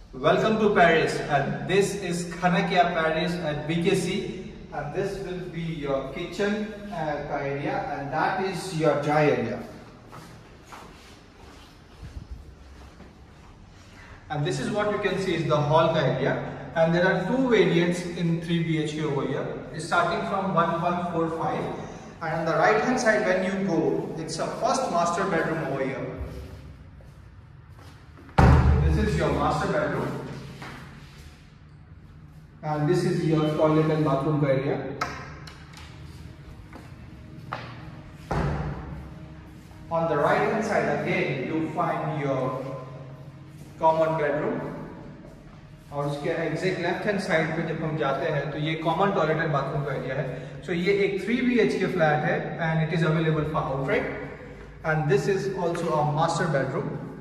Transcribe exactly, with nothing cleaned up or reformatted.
Welcome to Paris, and this is Khanakia Paris at B K C, and this will be your kitchen uh, area, and that is your dry area. And this is what you can see is the hall area, and there are two variants in three B H K over here, starting from one one four five, and on the right hand side when you go, it's a first master bedroom over here. This is your master bedroom, and this is your toilet and bathroom area. On the right hand side again you find your common bedroom, और उसके exact left hand side पे जब हम जाते हैं तो ये common toilet and bathroom का एरिया है. सो so, ये एक three B H K flat है and it is available for outright, and this is also a master bedroom.